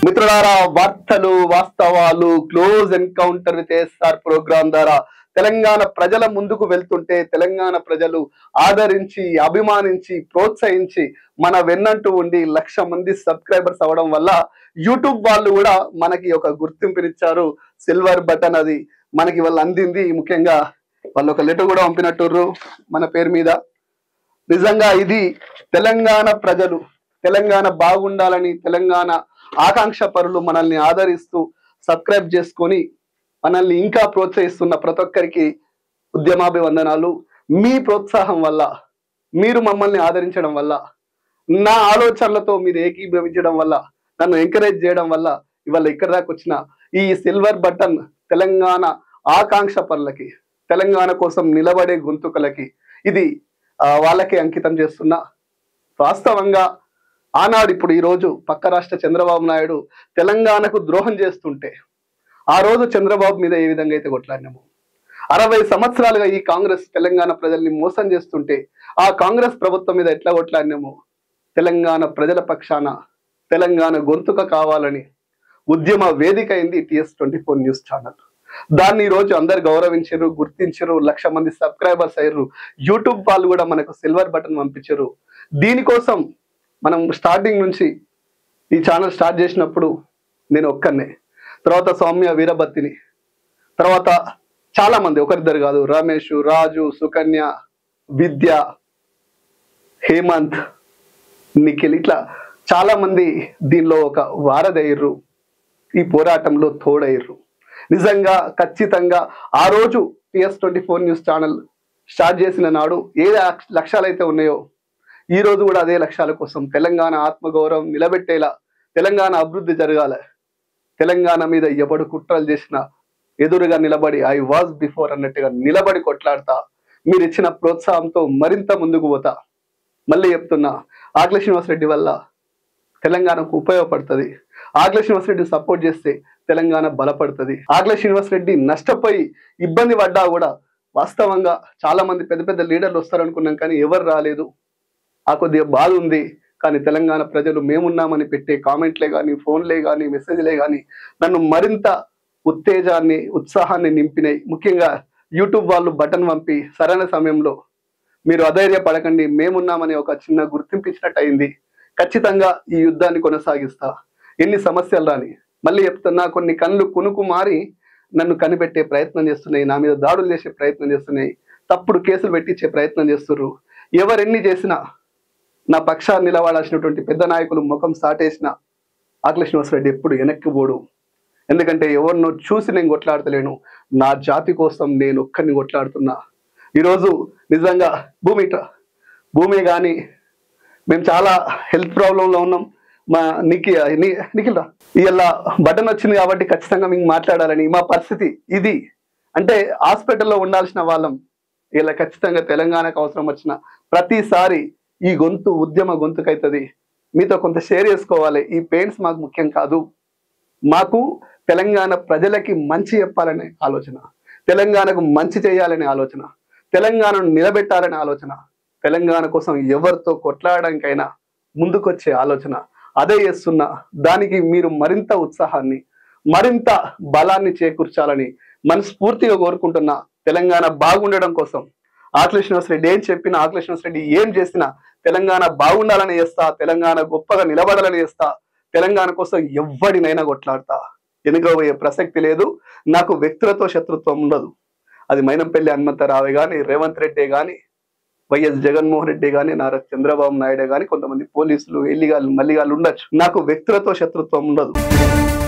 మిత్రులారా, వార్తలు వాస్తవాలు close encounter with SR program ద్వారా తెలంగాణ ప్రజల ముందుకు వెళ్తుంటే తెలంగాణ ప్రజలు ఆదరించి అభిమానించి ప్రోత్సహించి మన వెన్నంటూ ఉండి 1,00,000 మంది సబ్స్క్రైబర్స్ అవడం వల్ల యూట్యూబ్ వాళ్ళు కూడా మనకి ఒక గుర్తింపునిచ్చారు. సిల్వర్ బటన్ అది మనకి వాళ్ళు అందింది. ముఖ్యంగా వాళ్ళు ఒక లెటర్ కూడా పంపినట్టుర్రు మన పేరు మీద. నిజంగా ఇది తెలంగాణ ప్రజలు తెలంగాణ బాగుండాలని, తెలంగాణ ఆకాంక్ష పరులు మనల్ని ఆదరిస్తూ సబ్స్క్రైబ్ చేసుకొని మనల్ని ఇంకా ప్రోత్సహిస్తున్న ప్రతి ఒక్కరికి ఉద్యమాభివందనాలు. మీ ప్రోత్సాహం వల్ల, మీరు మమ్మల్ని ఆదరించడం వల్ల, నా ఆలోచనలతో మీరు ఏకీభవించడం వల్ల, నన్ను ఎంకరేజ్ చేయడం వల్ల ఇవాళ ఇక్కడ దాకా వచ్చిన ఈ సిల్వర్ బటన్ తెలంగాణ ఆకాంక్ష పరులకి, తెలంగాణ కోసం నిలబడే గొంతుకలకి ఇది వాళ్ళకి అంకితం చేస్తున్నా. వాస్తవంగా ఆనాడు ఇప్పుడు ఈరోజు పక్క రాష్ట్ర చంద్రబాబు నాయుడు తెలంగాణకు ద్రోహం చేస్తుంటే ఆ రోజు చంద్రబాబు మీద ఏ విధంగా అయితే కొట్లాడినాము, 60 సంవత్సరాలుగా ఈ కాంగ్రెస్ తెలంగాణ ప్రజల్ని మోసం చేస్తుంటే ఆ కాంగ్రెస్ ప్రభుత్వం మీద ఎట్లా కొట్లాడినాము, తెలంగాణ ప్రజల పక్షాన తెలంగాణ గొంతుక కావాలని ఉద్యమ వేదిక అయింది TS24 న్యూస్ ఛానల్. దాన్ని ఈరోజు అందరు గౌరవించారు, గుర్తించారు, 1,00,000 మంది సబ్స్క్రైబర్స్ అయ్యారు. యూట్యూబ్ వాళ్ళు కూడా మనకు సిల్వర్ బటన్ పంపించారు. దీనికోసం మనం స్టార్టింగ్ నుంచి ఈ ఛానల్ స్టార్ట్ చేసినప్పుడు నేను ఒక్కనే, తర్వాత సౌమ్య వీరభత్తిని, తర్వాత చాలా మంది, ఒకరిద్దరు కాదు, రమేష్, రాజు, సుకన్య, విద్య, హేమంత్, నిఖిల్, ఇట్లా చాలా మంది దీనిలో ఒక వారధయ్యారు, ఈ పోరాటంలో తోడయ్యారు. నిజంగా ఖచ్చితంగా ఆ రోజు TS24 న్యూస్ ఛానల్ స్టార్ట్ చేసిన నాడు ఏ లక్ష్యాలైతే ఉన్నాయో ఈ రోజు కూడా అదే లక్ష్యాల కోసం తెలంగాణ ఆత్మగౌరవం నిలబెట్టేలా, తెలంగాణ అభివృద్ధి జరగాలి, తెలంగాణ మీద ఎవడు కుట్రలు చేసినా ఎదురుగా నిలబడి ఐ వాజ్ బిఫోర్ అన్నట్టుగా నిలబడి కొట్లాడతా. మీరు ఇచ్చిన ప్రోత్సాహంతో మరింత ముందుకు పోతా. మళ్ళీ చెప్తున్నా, ఆకుల శ్రీనివాసరెడ్డి వల్ల తెలంగాణకు ఉపయోగపడుతుంది. ఆకుల శ్రీనివాసరెడ్డి సపోర్ట్ చేస్తే తెలంగాణ బలపడుతుంది. ఆకుల శ్రీనివాసరెడ్డి నష్టపోయి ఇబ్బంది పడ్డా కూడా వాస్తవంగా చాలా మంది పెద్ద పెద్ద లీడర్లు వస్తారనుకున్నాం, కానీ ఎవరు రాలేదు. ఆ కొద్దిగా బాధ ఉంది. కానీ తెలంగాణ ప్రజలు మేమున్నామని పెట్టే కామెంట్లే కానీ, ఫోన్లే కానీ, మెసేజ్లే కానీ నన్ను మరింత ఉత్తేజాన్ని, ఉత్సాహాన్ని నింపినాయి. ముఖ్యంగా యూట్యూబ్ వాళ్ళు బటన్ పంపి సరైన సమయంలో మీరు అధైర్యపడకండి, మేమున్నామని ఒక చిన్న గుర్తింపు ఇచ్చినట్టు అయింది. ఖచ్చితంగా ఈ యుద్ధాన్ని కొనసాగిస్తా, ఎన్ని సమస్యలు రాని. మళ్ళీ చెప్తున్నా, కొన్ని కళ్ళు కునుకు మారి నన్ను కనిపెట్టే ప్రయత్నం చేస్తున్నాయి, నా మీద దాడులు చేసే ప్రయత్నం చేస్తున్నాయి, తప్పుడు కేసులు పెట్టించే ప్రయత్నం చేస్తున్నారు. ఎవరెన్ని చేసినా నా పక్షాన్ని నిలబడాల్సినటువంటి పెద్ద నాయకులు ముఖం సాటేసిన ఆకుల శ్రీనివాసరెడ్డి ఎప్పుడు వెనక్కి పోడు. ఎందుకంటే ఎవరినో చూసి నేను కొట్లాడతలేను, నా జాతి కోసం నేను ఒక్కరిని కొట్లాడుతున్నా. ఈరోజు నిజంగా భూమి కానీ మేము చాలా హెల్త్ ప్రాబ్లంలో ఉన్నాం. మా నిఖిల్ రా ఇలా బటన్ వచ్చింది కాబట్టి ఖచ్చితంగా మీకు మాట్లాడాలని. మా పరిస్థితి ఇది అంటే హాస్పిటల్లో ఉండాల్సిన వాళ్ళం. ఇలా ఖచ్చితంగా తెలంగాణకు అవసరం వచ్చిన ప్రతిసారి ఈ గొంతు ఉద్యమ గొంతుకైతుంది. మీతో కొంత షేర్ చేసుకోవాలి. ఈ పెయిన్స్ మాకు ముఖ్యం కాదు, మాకు తెలంగాణ ప్రజలకి మంచి చెప్పాలనే ఆలోచన, తెలంగాణకు మంచి చేయాలనే ఆలోచన, తెలంగాణను నిలబెట్టాలనే ఆలోచన, తెలంగాణ కోసం ఎవరితో కొట్లాడడానికైనా ముందుకొచ్చే ఆలోచన అదే చేస్తున్నా. దానికి మీరు మరింత ఉత్సాహాన్ని, మరింత బలాన్ని చేకూర్చాలని మనస్ఫూర్తిగా కోరుకుంటున్నా. తెలంగాణ బాగుండడం కోసం ఆకుల శ్రీనివాసరెడ్డి ఏం చెప్పినా, ఆకుల శ్రీనివాసరెడ్డి ఏం చేసినా తెలంగాణ బాగుండాలని చేస్తా, తెలంగాణ గొప్పగా నిలబడాలని చేస్తా, తెలంగాణ కోసం ఎవడినైనా కొట్లాడతా. వెనుకబోయే ప్రసక్తి లేదు. నాకు వ్యక్తులతో శత్రుత్వం ఉండదు. అది మైనంపల్లి హనుమంతరావే కానీ, రేవంత్ రెడ్డి కానీ, వైఎస్ జగన్మోహన్ రెడ్డి కానీ, నారా చంద్రబాబు నాయుడే కానీ, కొంతమంది పోలీసులు ఎల్లిగాళ్ళు మల్లిగాళ్ళు ఉండొచ్చు. నాకు వ్యక్తులతో శత్రుత్వం ఉండదు.